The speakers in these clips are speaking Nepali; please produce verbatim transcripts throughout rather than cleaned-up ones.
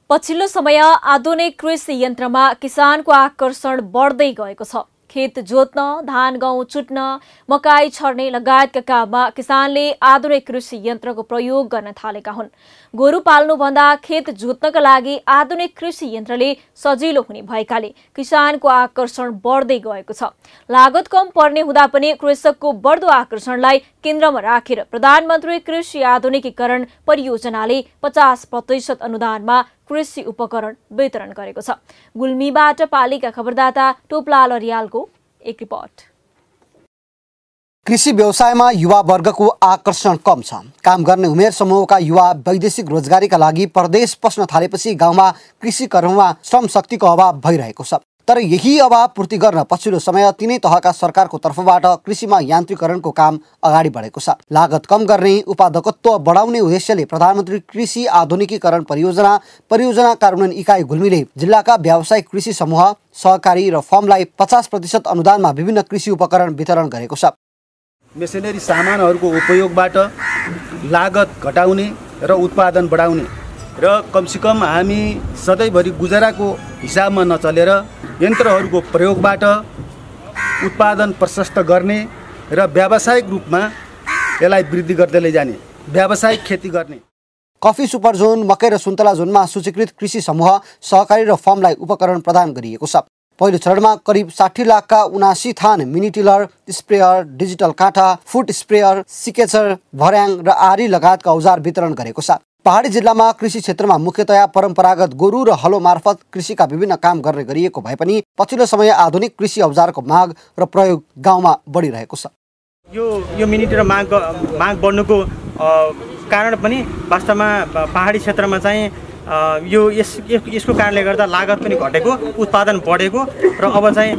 पछिल्लो समय आधुनिक कृषि यन्त्रमा किसानको आकर्षण बढ्दै गएको छ। खेत जोत्न, धान गहुँ चुट्न, मकै छर्ने लगायतका काममा किसानले आधुनिक कृषि यन्त्रको प्रयोग गर्न थालेका हुन्। गोरु पाल्नुभन्दा खेत जोत्नका लागि आधुनिक कृषि यन्त्रले सजिलो हुने भएकाले किसानको आकर्षण बढ्दै गएको छ। लागत कम पर्ने हुँदा पनि कृषकको बढ्दो आकर्षणलाई केन्द्रमा राखेर प्रधानमन्त्री कृषि आधुनिकीकरण परियोजनाले पचास प्रतिशत अनुदानमा कृषि उपकरण वितरण गरेको छ। गुल्मीबाट पालिका खबरदाता टोपलाल अरियालको एक रिपोर्ट। कृषि व्यवसायमा युवा वर्गको आकर्षण कम छ। काम गर्ने उमेर समूहका युवा वैदेशिक रोजगारीका लागि परदेश पस्न थालेपछि गाउँमा कृषि कर्ममा श्रम शक्तिको अभाव भइरहेको छ। तर यही अभाव पूर्ति गर्न पछिल्लो समय तिनै तहका सरकारको तर्फबाट कृषिमा यान्त्रिकरणको काम अगाडि बढेको छ। लागत कम गर्ने, उत्पादकत्व बढाउने उद्देश्यले प्रधानमन्त्री कृषि आधुनिकीकरण परियोजना परियोजना कार्यान्वयन इकाइ गुल्मीले जिल्लाका व्यावसायिक कृषि समूह, सहकारी र फर्मलाई पचास प्रतिशत अनुदानमा विभिन्न कृषि उपकरण वितरण गरेको छ। मेसिनरी सामानहरूको उपयोगबाट लागत घटाउने र उत्पादन बढाउने र कमसेकम हामी सधैँभरि गुजाराको हिसाबमा नचलेर यन्त्रहरूको प्रयोगबाट उत्पादन प्रशस्त गर्ने र व्यावसायिक रूपमा यसलाई वृद्धि गर्दै लैजाने, व्यावसायिक खेती गर्ने। कफी सुपर जोन, मकै र सुन्तला जोनमा सूचीकृत कृषि समूह, सहकारी र फर्मलाई उपकरण प्रदान गरिएको छ। पहिलो चरणमा करिब साठी लाखका उनासी थान मिनी टिलर, स्प्रेयर, डिजिटल काँटा, फुट स्प्रेयर, सिकेचर, भर्याङ र आरी लगायतका औजार वितरण गरेको छ। पहाडी जिल्लामा कृषि क्षेत्रमा मुख्यतया परम्परागत गोरु र हलो मार्फत कृषिका विभिन्न काम गर्ने गरिएको भए पनि पछिल्लो समय आधुनिक कृषि औजारको माग र प्रयोग गाउँमा बढिरहेको छ। यो यो मिनी टिलर माग माग बढ्नुको कारण पनि वास्तवमा पहाडी क्षेत्रमा चाहिँ यो यस यसको कारणले गर्दा लागत पनि घटेको, उत्पादन बढेको र अब चाहिँ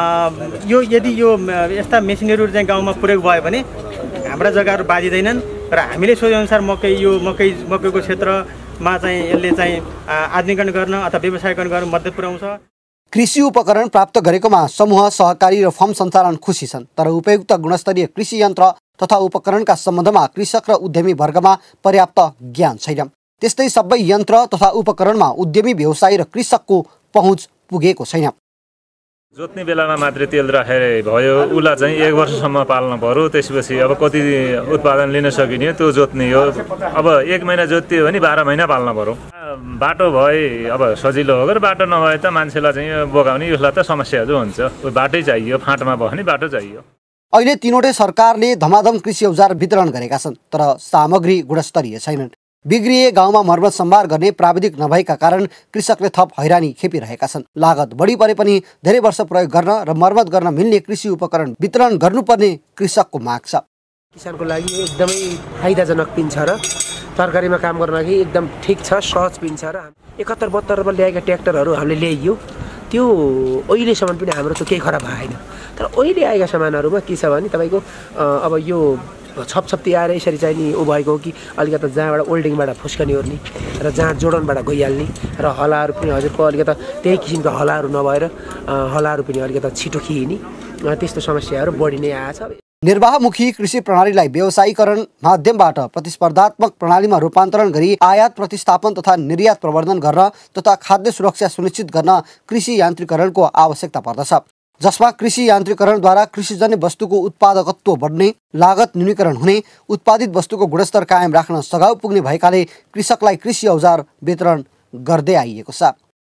यो यदि यो यस्ता मेसिनहरू चाहिँ गाउँमा प्रयोग भयो भने हाम्रा जग्गाहरू बाजिँदैनन् र हामीले सोचेअनुसार मकै यो मकै मकैको क्षेत्रमा चाहिँ यसले चाहिँ आधुनिकीकरण गर्न अथवा व्यवसायीकरण गर्न मद्दत पुर्याउँछ। कृषि उपकरण प्राप्त गरेकोमा समूह, सहकारी र फर्म सञ्चालन खुसी छन्। तर उपयुक्त गुणस्तरीय कृषि यन्त्र तथा उपकरणका सम्बन्धमा कृषक र उद्यमी वर्गमा पर्याप्त ज्ञान छैन। त्यस्तै सबै यन्त्र तथा उपकरणमा उद्यमी व्यवसायी र कृषकको पहुँच पुगेको छैन। जोत्ने बेलामा मात्रै तेल राखेर भयो, उसलाई चाहिँ एक वर्षसम्म पाल्नु पर्यो। त्यसपछि अब कति उत्पादन लिन सकिने त्यो जोत्ने हो। अब एक महिना जोत्यो भने बाह्र महिना पाल्नु पर्यो। बाटो भए अब सजिलो हो, बाटो नभए त मान्छेलाई चाहिँ बोकाउने उसलाई त समस्याहरू हुन्छ। बाटै चाहियो, फाँटमा बस्ने बाटो चाहियो। अहिले तीनवटै सरकारले धमाधम कृषि औजार वितरण गरेका छन्, तर सामग्री गुणस्तरीय छैनन्। बिग्रिए गाउँमा मर्मत सम्भार गर्ने प्राविधिक नभएका कारण कृषकले थप हैरानी खेपिरहेका छन्। लागत बढी परे पनि धेरै वर्ष प्रयोग गर्न र मर्मत गर्न मिल्ने कृषि उपकरण वितरण गर्नुपर्ने कृषकको माग छ। किसानको लागि एकदमै फाइदाजनक पिन्छ र तरकारीमा काम गर्न लागि एकदम ठिक छ, सहज पिन्छ र एकहत्तर बहत्तरमा ल्याएका ट्र्याक्टरहरू हामीले ल्याइयो, त्यो अहिलेसम्म पनि हाम्रो त केही खराब भएन। तर अहिले आएका सामानहरूमा के छ भने तपाईँको अब यो छपछप्ती आएर यसरी चाहिँ नि ऊ भएको हो कि अलिकति जहाँबाट ओल्डिङबाट फुस्कने ओर्ने र जहाँ जोडनबाट गइहाल्ने र हलाहरू पनि हजुरको अलिकति त्यही किसिमका हलाहरू नभएर हलाहरू पनि अलिकति छिटो खिइने, त्यस्तो समस्याहरू बढी नै आएछ। निर्वाहमुखी कृषि प्रणालीलाई व्यवसायीकरण माध्यमबाट प्रतिस्पर्धात्मक प्रणालीमा रूपान्तरण गरी आयात प्रतिस्थापन तथा निर्यात प्रवर्धन गर्न तथा खाद्य सुरक्षा सुनिश्चित गर्न कृषि यान्त्रिकरणको आवश्यकता पर्दछ, जसमा कृषि यान्त्रिकरणद्वारा कृषिजन्य वस्तुको उत्पादकत्व बढ्ने, लागत न्यूनीकरण हुने, उत्पादित वस्तुको गुणस्तर कायम राख्न सघाउ पुग्ने भएकाले कृषकलाई कृषि औजार वितरण गर्दै आइएको छ।